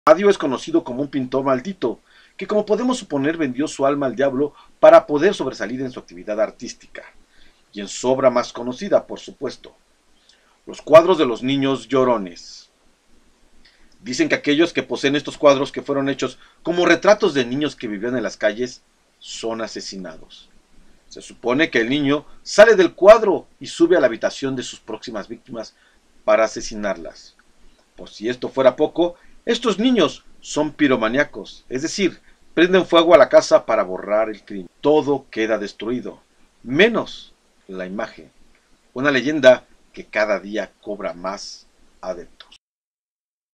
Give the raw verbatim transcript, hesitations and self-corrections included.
Palladio es conocido como un pintor maldito, que como podemos suponer vendió su alma al diablo para poder sobresalir en su actividad artística, y en su obra más conocida, por supuesto, los cuadros de los niños llorones. Dicen que aquellos que poseen estos cuadros, que fueron hechos como retratos de niños que vivían en las calles, son asesinados. Se supone que el niño sale del cuadro y sube a la habitación de sus próximas víctimas para asesinarlas. Por si esto fuera poco, estos niños son piromaníacos, es decir, prenden fuego a la casa para borrar el crimen. Todo queda destruido, menos la imagen. Una leyenda que cada día cobra más adeptos.